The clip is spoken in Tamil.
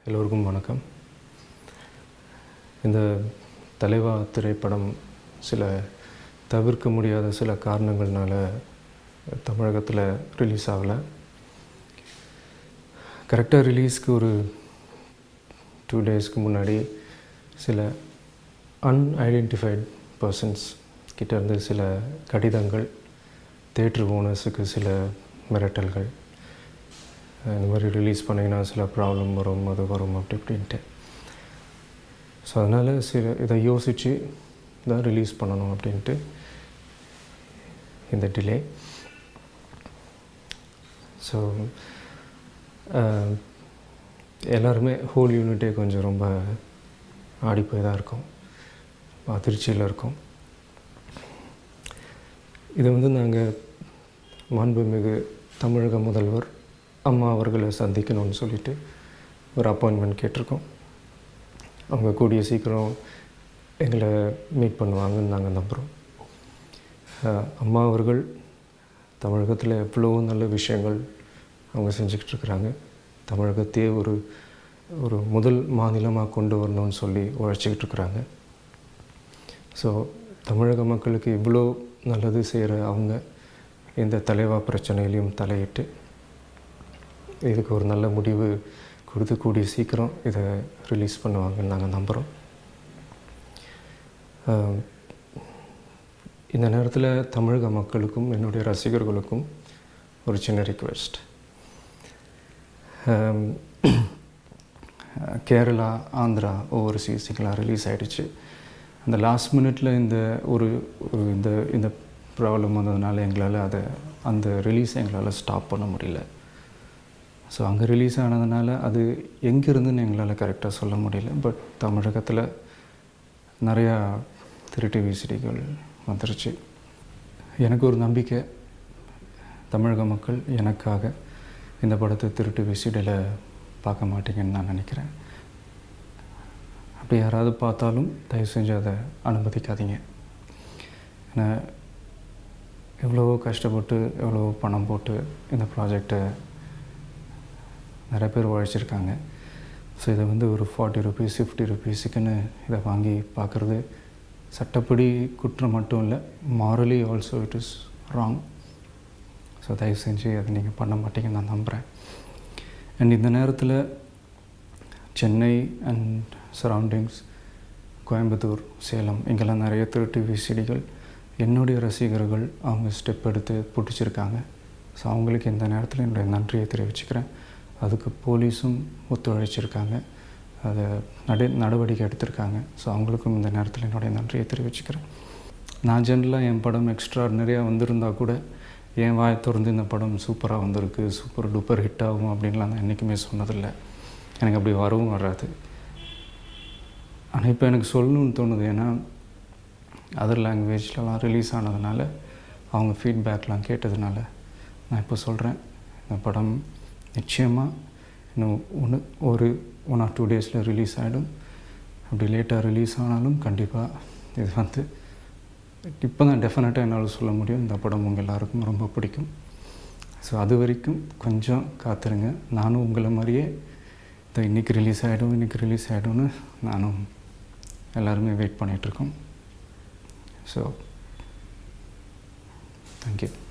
எல்லோருக்கும் வணக்கம். இந்த தலைவா திரைப்படம் சில தவிர்க்க முடியாத சில காரணங்கள்னால தமிழகத்தில் ரிலீஸ் ஆகலை. கரெக்டாக ரிலீஸ்க்கு ஒரு 2 டேஸ்க்கு முன்னாடி சில அன்ஐடென்டிஃபைட் பர்சன்ஸ் கிட்டேருந்து சில கடிதங்கள், தேட்டர் ஓனர்ஸுக்கு சில மிரட்டல்கள், இந்த மாதிரி ரிலீஸ் பண்ணிங்கன்னா சில ப்ராப்ளம் வரும், அது வரும் அப்படி இப்படின்ட்டு. ஸோ அதனால் இதை யோசித்து தான் ரிலீஸ் பண்ணணும் அப்படின்ட்டு இந்த டிலே. ஸோ எல்லாருமே ஹோல் யூனிட்டே கொஞ்சம் ரொம்ப ஆடிப்போய் தான் இருக்கும், அதிர்ச்சியில் இருக்கும். இதை நாங்கள் மாண்புமிகு தமிழக முதல்வர் அம்மா அவர்களை சந்திக்கணும்னு சொல்லிட்டு ஒரு அப்பாயின்மெண்ட் கேட்டிருக்கோம். அவங்க கூடிய சீக்கிரம் எங்களை மீட் பண்ணுவாங்கன்னு நாங்கள் நம்புகிறோம். அம்மா அவர்கள் தமிழகத்தில் எவ்வளோ நல்ல விஷயங்கள் அவங்க செஞ்சுக்கிட்டுருக்குறாங்க. தமிழகத்தையே ஒரு முதல் மாநிலமாக கொண்டு வரணும்னு சொல்லி உழைச்சிக்கிட்டு இருக்கிறாங்க. ஸோ தமிழக மக்களுக்கு இவ்வளோ நல்லது செய்கிற அவங்க இந்த தலைவா பிரச்சனையிலையும் தலையிட்டு இதுக்கு ஒரு நல்ல முடிவு கொடுத்து கூடிய சீக்கிரம் இதை ரிலீஸ் பண்ணுவாங்கன்னு நாங்கள் நம்புகிறோம். இந்த நேரத்தில் தமிழக மக்களுக்கும் என்னுடைய ரசிகர்களுக்கும் ஒரு சின்ன ரிக்வெஸ்ட். கேரளா, ஆந்திரா, ஓவர்சீஸுக்கெலாம் ரிலீஸ் ஆகிடுச்சு. அந்த லாஸ்ட் மினிட்டில் இந்த ப்ராப்ளம் வந்ததுனால எங்களால் அந்த ரிலீஸை எங்களால் ஸ்டாப் பண்ண முடியல. ஸோ அங்கே ரிலீஸ் ஆனதுனால அது எங்கேருந்துன்னு எங்களால் கரெக்டாக சொல்ல முடியல. பட் தமிழகத்தில் நிறையா திருட்டு விசிடிகள் வந்துருச்சு. எனக்கு ஒரு நம்பிக்கை, தமிழக மக்கள் எனக்காக இந்த படத்தை திருட்டு விசிடியில் பார்க்க மாட்டீங்கன்னு நான் நினைக்கிறேன். அப்படி யாராவது பார்த்தாலும் தயவு செஞ்சு அதை அனுமதிக்காதீங்க. ஏன்னா எவ்வளவோ கஷ்டப்பட்டு எவ்வளவோ பணம் போட்டு இந்த ப்ராஜெக்டை நிறைய பேர் உழைச்சிருக்காங்க. ஸோ இதை ஒரு 40 rupees 50 rupeesக்குன்னு இதை வாங்கி பார்க்குறது சட்டப்படி குற்றம் மட்டும் இல்லை, morally also it is wrong. So தயவு செஞ்சு அதை நீங்கள் பண்ண மாட்டீங்கன்னு நான் நம்புகிறேன். அண்ட் இந்த நேரத்தில் சென்னை அண்ட் சரௌண்டிங்ஸ், கோயம்புத்தூர், சேலம், இங்கெல்லாம் நிறைய திருட்டு விசிடிகள் என்னுடைய ரசிகர்கள் அவங்க ஸ்டெப் எடுத்து பிடிச்சிருக்காங்க. ஸோ அவங்களுக்கு இந்த நேரத்தில் என்னுடைய நன்றியை தெரிவிச்சுக்கிறேன். அதுக்கு போலீஸும் ஒத்துழைச்சிருக்காங்க, அதை நடவடிக்கை எடுத்திருக்காங்க. ஸோ அவங்களுக்கும் இந்த நேரத்தில் என்னுடைய நன்றியை தெரிவிச்சுக்கிறேன். நான் ஜென்ரலாக என் படம் எக்ஸ்ட்ராடினரியாக வந்திருந்தால் கூட என் வாயை திறந்து இந்த படம் சூப்பராக வந்திருக்கு, சூப்பர் டூப்பர் ஹிட் ஆகும் அப்படின்லாம் நான் என்றைக்குமே சொன்னதில்லை. எனக்கு அப்படி வரவும் வராது. ஆனால் இப்போ எனக்கு சொல்லணும்னு தோணுது. ஏன்னா அதர் லாங்குவேஜ்லலாம் ரிலீஸ் ஆனதுனால அவங்க ஃபீட்பேக்லாம் கேட்டதுனால நான் இப்போ சொல்கிறேன், இந்த படம் நிச்சயமாக இன்னும் 1 or 2 டேஸில் ரிலீஸ் ஆகிடும். அப்படி லேட்டாக ரிலீஸ் ஆனாலும் கண்டிப்பாக இது இப்போ தான் டெஃபினட்டாக என்னால் சொல்ல முடியும், இந்த படம் உங்கள் எல்லாருக்கும் ரொம்ப பிடிக்கும். ஸோ அது வரைக்கும் கொஞ்சம் காத்துருங்க. நானும் உங்களை மாதிரியே இன்றைக்கி ரிலீஸ் ஆகிடும்னு நானும் எல்லாருமே வெயிட் பண்ணிகிட்ருக்கோம். So thank you.